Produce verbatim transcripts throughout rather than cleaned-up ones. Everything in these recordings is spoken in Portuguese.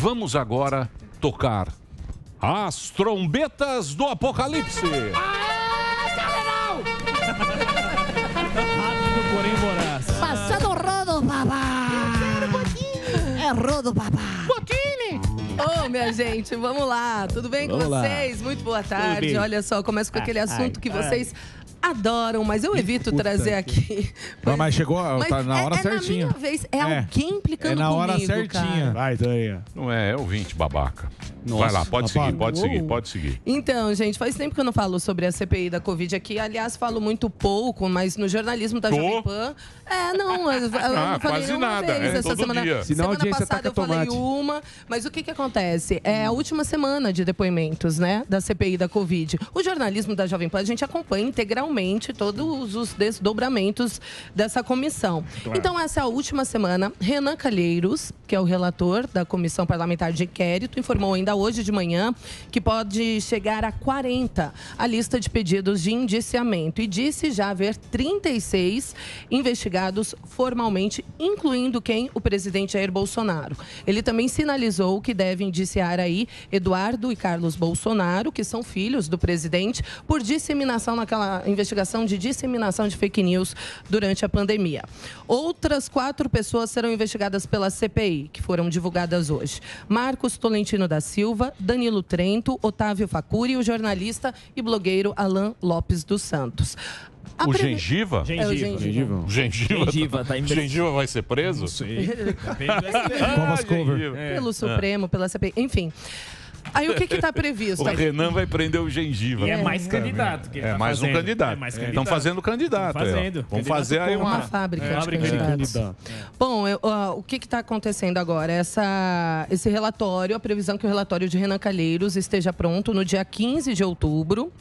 vamos agora tocar as trombetas do Apocalipse. Rápido, porém voraz. Passando o rodo, babá. É rodo, babá. Botini! Ô, minha gente, vamos lá. Tudo bem Vamos com lá. vocês? Muito boa tarde. bem. Olha só, começo com aquele Ai, assunto que ai. vocês adoram, mas eu evito Puta trazer aqui. Não, mas chegou, Mas tá na hora é, é certinha. na minha vez. É, É. alguém implicando É na hora comigo, certinha. cara. Vai, Daí. Não é, é ouvinte babaca. Nossa, Vai lá, pode babaca. seguir, pode seguir, Uou. pode seguir. Então, gente, faz tempo que eu não falo sobre a C P I da Covid aqui. Aliás, falo muito pouco, mas no jornalismo da Tô. Jovem Pan... É, não, eu, eu Ah, não falei quase nenhuma nada, vez é essa todo semana. dia. Senão a Semana audiência passada taca eu falei tomate. uma, mas o que que acontece? É a última semana de depoimentos, né, da C P I da Covid. O jornalismo da Jovem Pan, a gente acompanha integralmente todos os desdobramentos dessa comissão. Então, essa é a última semana. Renan Calheiros, que é o relator da Comissão Parlamentar de Inquérito, informou ainda hoje de manhã que pode chegar a quarenta a lista de pedidos de indiciamento e disse já haver trinta e seis investigados formalmente, incluindo quem? O presidente Jair Bolsonaro. Ele também sinalizou que deve indiciar aí Eduardo e Carlos Bolsonaro, que são filhos do presidente, por disseminação naquela investigação de disseminação de fake news durante a pandemia. Outras quatro pessoas serão investigadas pela C P I, que foram divulgadas hoje. Marcos Tolentino da Silva, Danilo Trento, Otávio Facuri e o jornalista e blogueiro Alan Lopes dos Santos. A O previ- Gengiva? É o Gengiva. Gengiva. Gengiva. Gengiva, Gengiva, tá em- Gengiva vai ser preso? Não sei. Thomas Cover. Gengiva. Pelo Supremo, pela C P I, enfim. Aí o que está previsto? O Renan vai prender o Gengiva. E é mais candidato que ele É tá mais um fazendo. candidato. É mais Estão candidato. fazendo candidato. Tão aí, ó. fazendo. Vamos Candidato fazer aí como? uma... Uma fábrica, É, de fábrica de candidatos. candidato. Bom, eu, ó, o que está acontecendo agora? Essa, esse relatório, a previsão que o relatório de Renan Calheiros esteja pronto no dia quinze de outubro.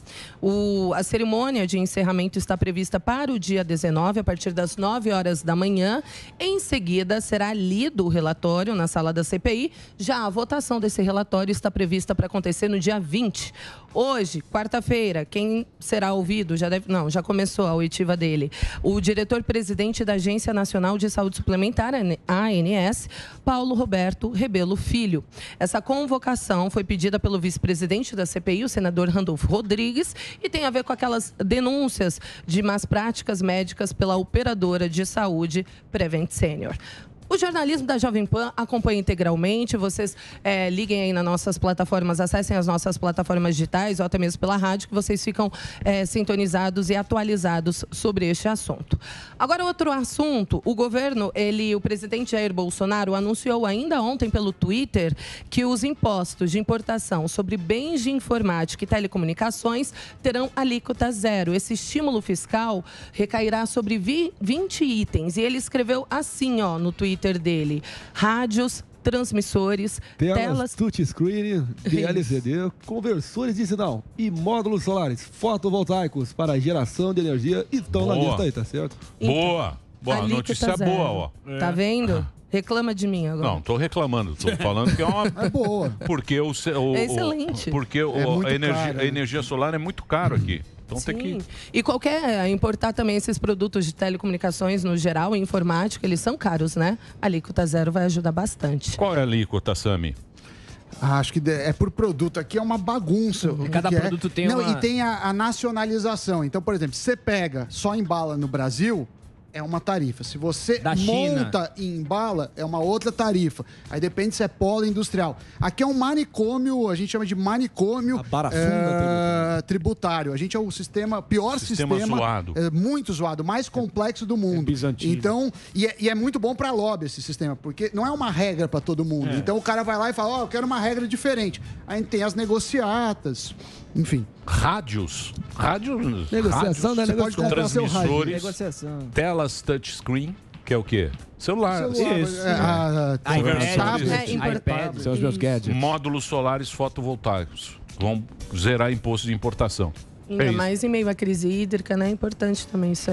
O, a cerimônia de encerramento está prevista para o dia dezenove, a partir das nove horas da manhã. Em seguida, será lido o relatório na sala da C P I. Já a votação desse relatório está prevista para acontecer no dia vinte. Hoje, quarta-feira, quem será ouvido? Já deve, não, já começou a oitiva dele. O diretor-presidente da Agência Nacional de Saúde Suplementar, A A N S, Paulo Roberto Rebelo Filho. Essa convocação foi pedida pelo vice-presidente da C P I, o senador Randolfo Rodrigues, e tem a ver com aquelas denúncias de más práticas médicas pela operadora de saúde Prevent Senior. O jornalismo da Jovem Pan acompanha integralmente. Vocês é, liguem aí nas nossas plataformas, acessem as nossas plataformas digitais ou até mesmo pela rádio, que vocês ficam é, sintonizados e atualizados sobre este assunto. Agora, outro assunto. O governo, ele, o presidente Jair Bolsonaro, anunciou ainda ontem pelo Twitter que os impostos de importação sobre bens de informática e telecomunicações terão alíquota zero. Esse estímulo fiscal recairá sobre vinte itens. E ele escreveu assim, ó, no Twitter dele: rádios, transmissores, Telas, telas... touchscreen, D L C D, conversores de sinal e módulos solares fotovoltaicos para geração de energia estão na Boa. lista aí, tá certo? Boa. Boa, alíquota notícia zero. boa, ó. Tá vendo? Reclama de mim agora. Não, tô reclamando, tô falando que é uma... É boa. Porque o... ce- o É excelente. O, porque o, É muito a, energia, caro, né? a energia solar é muito caro aqui. Então tem Sim. que... E qualquer importar também esses produtos de telecomunicações no geral, e informática, eles são caros, né? A alíquota zero vai ajudar bastante. Qual é a alíquota, Sami? Ah, acho que de- é por produto. Aqui é uma bagunça. o que Cada que é. produto tem Não, uma- e tem a, a nacionalização. Então, por exemplo, se você pega, só embala no Brasil, é uma tarifa. Se você Da China. monta e embala, é uma outra tarifa. Aí depende se é polo industrial. Aqui é um manicômio, a gente chama de manicômio A barafunda é, tributário. A gente é o sistema, pior Sistema sistema, zoado. é, muito zoado, mais complexo do mundo. bizantino. Então, e é, e é muito bom para lobby esse sistema, porque não é uma regra para todo mundo. Então o cara vai lá e fala, ó, eu quero uma regra diferente. Aí tem as negociatas, enfim. Rádios. Rádios. Negociação da Você pode negociação. comprar seu rádio. Transmissores. Negociação. Telas touchscreen, que é o quê? Celular. Celular, Isso. é, a- a- iPad, tablet. É, importar. iPad. São os meus gadgets. Módulos solares fotovoltaicos. Vão zerar imposto de importação. Ainda É isso. mais em meio à crise hídrica, né? É importante também isso aí.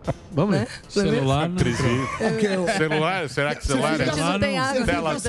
Vamos né? Celular. Não. Celular, será que celular é Não tem água. tela?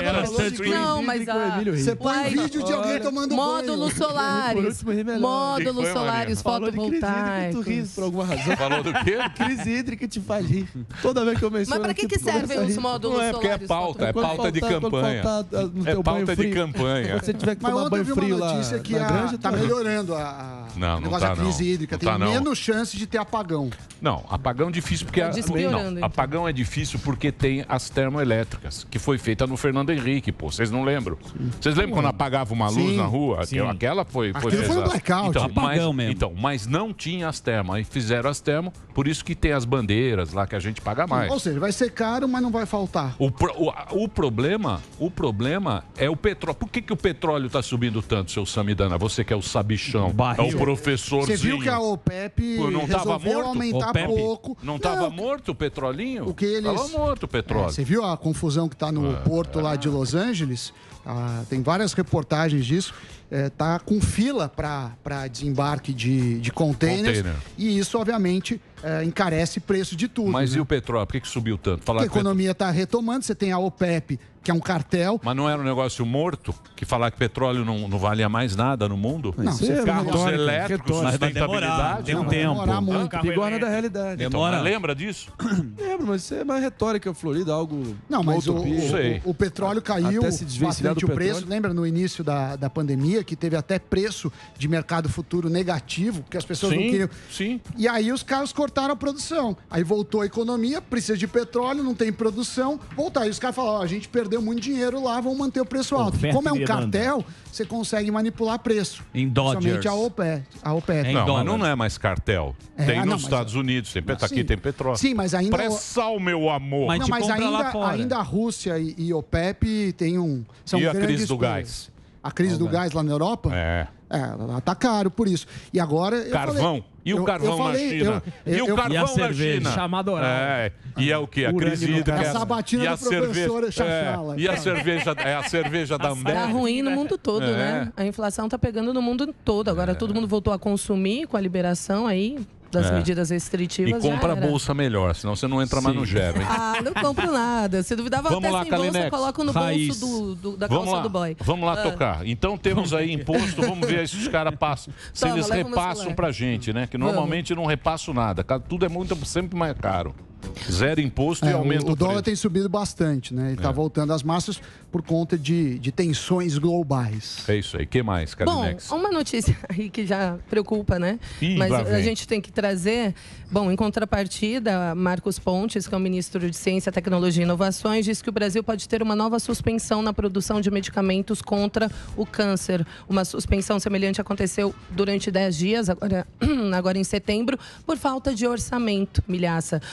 Não, mas a... Você põe Uai, vídeo de alguém tomando Módulos banho. solares. Módulos foi, solares fotovoltaicos. Tu ri por alguma razão. Falou do quê? Crise hídrica te faz rir. Toda vez que eu menciono... Mas pra que, aqui, que tu começa servem a os rir. módulos Não é porque é solares? pauta, é Quando pauta de faltar- quando campanha. faltar, ah, no É teu banho pauta de frio, campanha. Quando você tiver que Mas tomar ontem eu banho vi uma frio lá notícia que na a, granja, tá tu- melhorando a, a Não, não o negócio tá, da crise não. hídrica. Não Tem tá, não. menos chance de ter apagão. Não, apagão é difícil porque... Tá a- despiorando, não, então. apagão é difícil porque tem as termoelétricas, que foi feita no Fernando Henrique, pô. Vocês não lembram? Vocês lembram quando apagava uma luz Sim. na rua? Sim. Aquela foi... foi Aquilo foi um pesada. blackout. Então, Apagão mas, mesmo. Então, mas não tinha as termas. Aí fizeram as termas, por isso que tem as bandeiras lá que a gente paga mais. Ou seja, vai ser caro, mas não vai faltar. O, pro- o, o problema, o problema é o petróleo. Por que, que o petróleo está subindo tanto, seu Samidana? Você que é o sabichão, Barril. é o professorzinho. Você viu que a OPEP Pô, não tava resolveu morto? aumentar OPEP? pouco. Não estava morto o petrolinho? O que eles- Tava morto o É, petróleo. você viu a confusão que está no porto lá de Los Angeles? Ah, tem várias reportagens disso. É, tá com fila para desembarque de, de containers. Container. E isso, obviamente, é, encarece preço de tudo. Mas né? e o petróleo? Por que, que subiu tanto? Falar Porque a que o economia está retomando. Você tem a OPEP, que é um cartel. Mas não era um negócio morto? Que falar que petróleo não, não valia mais nada no mundo? Não, Isso você é Carros retórica, elétricos, retórica. Mas vai demorar, sustentabilidade. tem um Não, vai tempo. demorar muito. Carro Bigorna elétrico. da realidade. Então, Demora. mas lembra disso? Lembro, mas isso é mais retórica florida, algo... Não, mas o, utopia. o- Sei. o petróleo caiu Até se desvencilhar bastante do o preço. petróleo. Lembra no início da, da pandemia que teve até preço de mercado futuro negativo, porque as pessoas não Sim, queriam. sim. E aí os caras cortaram a produção. Aí voltou a economia, precisa de petróleo, não tem produção. Voltar. Aí os caras falaram: ó, a gente perdeu muito dinheiro lá, vamos manter o preço alto. Oferta Como é e um demanda. cartel, você consegue manipular preço. Em Dodgers. Somente a OPEP. A OPEP. Em Não, dólar. mas não é mais cartel. É, tem ah, nos não, mas- Estados Unidos, tem, pet- aqui Sim. tem petróleo. Sim, mas ainda. Pré-sal, meu amor. Mas- Não, gente mas compra lá ainda, fora. ainda a Rússia e, e OPEP tem um. São E a grandes crise do players. gás? A crise do gás lá na Europa? É. É, lá tá caro por isso. E agora. eu Carvão. falei- E o eu- carvão eu falei- na China? eu- e o eu- carvão E a na cerveja? China? Chamada oral. É. E é o quê? A Urânio crise no hídrica. gás. é- A sabatina e a do professor cerveja, Chachala. é, E a cerveja, é a cerveja da Ambev. Tá ruim no mundo todo, É. né? A inflação tá pegando no mundo todo. Agora todo mundo voltou a consumir com a liberação aí das É. medidas E restritivas. já compra a era. bolsa melhor, senão você não entra mais no gero, hein? Ah, não compro nada. Se duvidava Vamos até lá, sem bolsa, Kalinex. eu coloco no Raiz. bolso do, do- da Vamos calça lá, do boy. vamos lá Ah. tocar. Então temos aí imposto, vamos ver se os caras passam. Se Toma, eles leva o meu repassam celular. pra gente, né? Que Vamos. normalmente eu não repasso nada. Tudo é muito, sempre mais caro. Zero imposto e É, aumenta o, o o dólar preço. tem subido bastante, né? Ele tá É. voltando às massas por conta de, de tensões globais. É isso aí. O que mais, Bom, Kalinex? uma notícia aí que já preocupa, né? Ih, Mas lá a vem. gente tem que trazer. Bom, em contrapartida, Marcos Pontes, que é o ministro de Ciência, Tecnologia e Inovações, disse que o Brasil pode ter uma nova suspensão na produção de medicamentos contra o câncer. Uma suspensão semelhante aconteceu durante dez dias, agora, agora em setembro, por falta de orçamento, milhaça.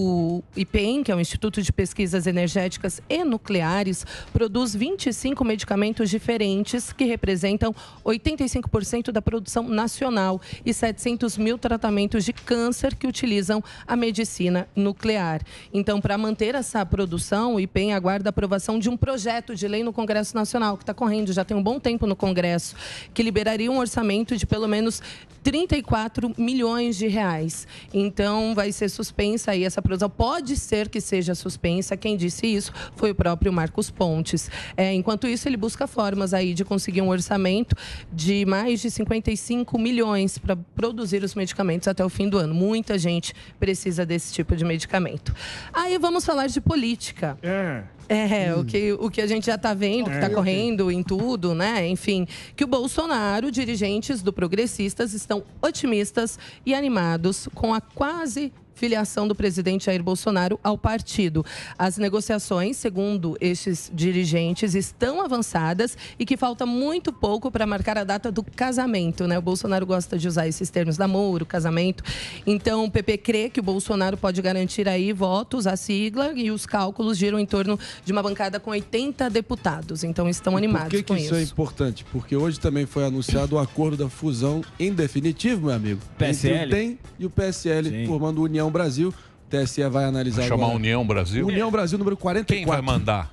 O I P E M, que é o Instituto de Pesquisas Energéticas e Nucleares, produz vinte e cinco medicamentos diferentes que representam oitenta e cinco por cento da produção nacional e setecentos mil tratamentos de câncer que utilizam a medicina nuclear. Então, para manter essa produção, o I P E M aguarda a aprovação de um projeto de lei no Congresso Nacional, que está correndo, já tem um bom tempo no Congresso, que liberaria um orçamento de pelo menos trinta e quatro milhões de reais. Então, vai ser suspensa aí essa produção. Pode ser que seja suspensa. Quem disse isso foi o próprio Marcos Pontes. É, enquanto isso, ele busca formas aí de conseguir um orçamento de mais de cinquenta e cinco milhões para produzir os medicamentos até o fim do ano. Muita gente precisa desse tipo de medicamento. Aí vamos falar de política. É. É, o, que, o que a gente já está vendo, que está correndo em tudo, né? Enfim, que o Bolsonaro, dirigentes do Progressistas, estão otimistas e animados com a quase filiação do presidente Jair Bolsonaro ao partido. As negociações, segundo estes dirigentes, estão avançadas e que falta muito pouco para marcar a data do casamento, né? O Bolsonaro gosta de usar esses termos, namoro, casamento. Então, o P P crê que o Bolsonaro pode garantir aí votos, a sigla, e os cálculos giram em torno de uma bancada com oitenta deputados. Então, estão animados Por que, que com isso, é importante? Porque hoje também foi anunciado o acordo da fusão em definitivo, meu amigo. P S L. Entre o D E M e o P S L, Sim. formando União Brasil. O T S E vai analisar Chamar agora. União Brasil? União Brasil número quarenta e Quem vai quatro. mandar?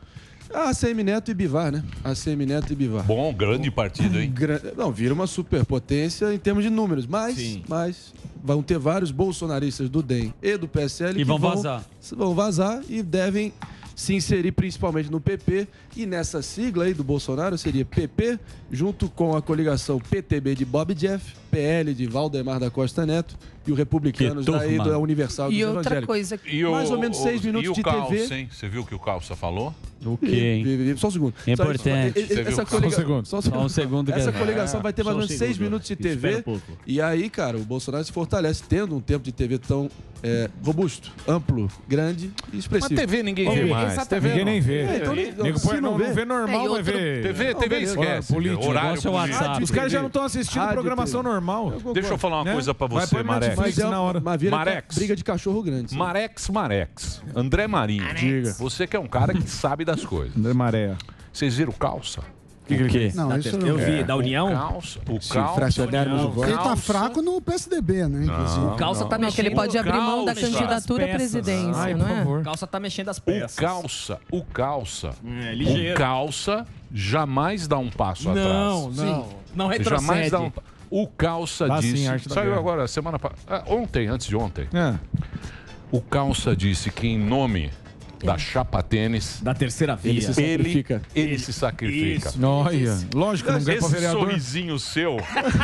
A C M Neto e Bivar, né? A C M Neto e Bivar. Bom, grande partido, hein? Gra- Não, vira uma superpotência em termos de números, mas, mas vão ter vários bolsonaristas do D E M e do P S L E que vão vazar. Vão vazar e devem se inserir principalmente no P P. E nessa sigla aí do Bolsonaro seria P P, junto com a coligação P T B de Bob Jeff, P L de Valdemar da Costa Neto e o Republicanos Que daí turma. da Universal dos E outra Evangélicos. coisa... E o, Mais ou menos seis o- minutos e o de Calça, T V. hein? Você viu o que o Calça falou? O quê, hein? Só um segundo. É importante. Só- Você Essa viu? coliga- Só um segundo. Só Só um segundo que Essa é- coligação É, vai ter só mais ou um menos seis segundo. minutos de Espera T V. um pouco. E aí, cara, o Bolsonaro se fortalece tendo um tempo de T V tão é, robusto, amplo, grande e expressivo. Mas T V ninguém Vamos vê ver. mais. Exatamente. Ninguém nem vê. É, então, Nego se põe- não- não vê normal, É, e vai outro- ver. T V, Não, T V beleza. esquece. Político. Horário Negócio é político. WhatsApp. Os caras já não estão assistindo Rádio, programação T V. normal. Deixa eu falar uma Né? coisa pra Vai você, pôr Marex. Netflix na hora. Mas vira Marex. briga de cachorro grande. sim. Marex, Marex. André Marinho. Diga. Você que é um cara que sabe das coisas. André Maré. Vocês viram o Calça? O que que ele fez? Não, Da isso ter- não. Eu vi, É. da União? O Calça. O Se Calça. fracionarmos o voto. Ele tá Calça. fraco no P S D B, né? Inclusive. O Calça tá Não, que ele mexendo. pode abrir mão da Calça. candidatura à As peças. presidência, Ai, não por é? favor. O Calça tá mexendo as O peças. Calça. O Calça. É, O ligeiro. Calça jamais dá um passo Não, atrás. não. Não Jamais retrocede. dá um. O Calça Dá sim, disse. arte da Saiu guerra. agora, semana passada. Ontem, antes de ontem. É. O Calça disse que, em nome da chapa tênis, Da terceira via. Ele se ele, sacrifica. ele se sacrifica. Isso. Olha, lógico, não ganha pra Esse vereador. sorrisinho seu.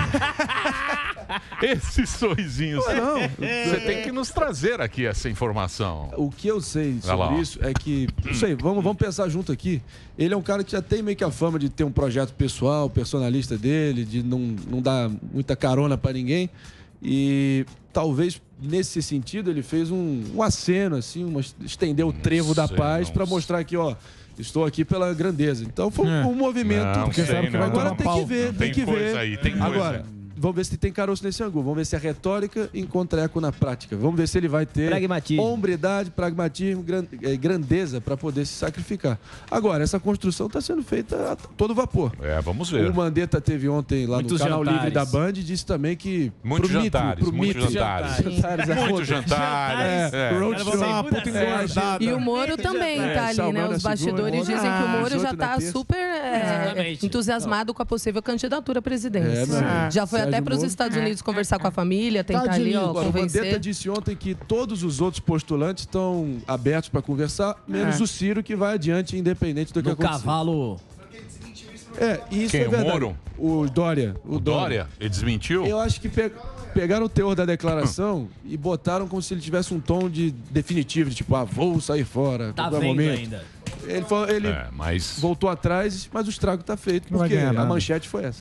Esse sorrisinho seu. Não, Você tem que nos trazer aqui essa informação. o que eu sei Vai lá, sobre ó. isso é que, não sei, vamos, vamos pensar junto aqui. Ele é um cara que já tem meio que a fama de ter um projeto pessoal, personalista dele, de não, não dar muita carona pra ninguém. E talvez nesse sentido ele fez um, um aceno, assim, uma, estendeu o trevo da sei, paz não pra sei. mostrar que, ó, estou aqui pela grandeza. Então foi um, É. um movimento. Não, porque sei sabe que não. vai Agora tomar tem pau. que ver, Não, tem, tem que coisa ver. aí, tem coisa. Agora, vamos ver se tem caroço nesse angu. Vamos ver se a retórica encontra eco na prática. Vamos ver se ele vai ter Pragmatismo. hombridade, pragmatismo, gran- eh, grandeza para poder se sacrificar. Agora, essa construção está sendo feita a todo vapor. É, vamos ver. O Mandetta teve ontem lá Muitos no canal jantares. Livre da Band e disse também que Muitos pro mito, jantares, pro muitos mito, jantares. jantares é Muitos foda. jantares. É, É. roadshow. Dá uma puta engordada. E o Moro também É, tá ali, salvando né? a Os segunda. bastidores dizem que o Moro já Dezoito na tá terça. super é, Exatamente. entusiasmado com a possível candidatura à presidência. É, meu amigo. Já foi Sérgio até para os Moro. Estados Unidos conversar com a família, tentar Tadinho. ali, ó, Agora, o Mandetta convencer. disse ontem que todos os outros postulantes estão abertos para conversar, menos o Ciro, que vai adiante, independente do que No acontecer. cavalo. É, e isso Quem, é o verdade. Moro? O Dória. O Dória, ele desmentiu? Eu acho que pe- pegaram o teor da declaração e botaram como se ele tivesse um tom de definitivo, de tipo, ah, vou sair fora. a Tá qualquer vendo momento. ainda. Ele, falou- ele É, mas... voltou atrás, mas o estrago tá feito, Não vai porque ganhar a nada. manchete foi essa.